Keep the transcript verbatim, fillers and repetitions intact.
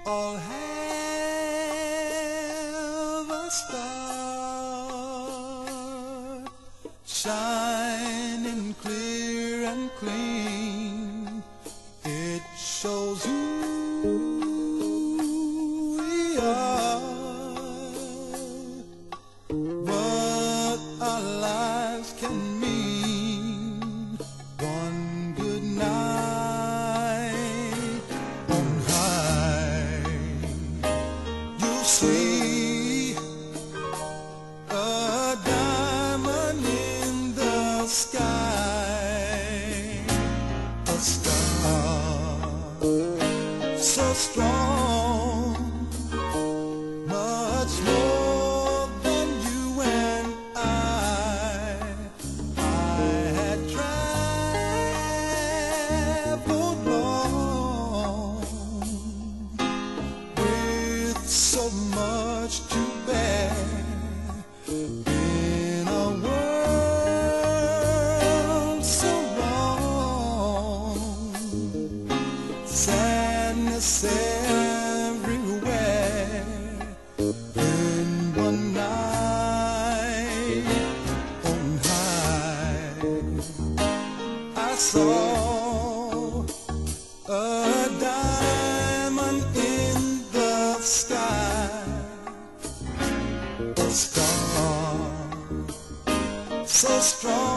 all have a star shining clear and clean. It shows who we are, what our lives can mean. One good night on high, you'll see a diamond in the sky, a star so strong, much more than you and I. I had traveled long with so much to bear in a world so wrong. Sadness everywhere. In one night on high, I saw a diamond in the sky, a star so strong.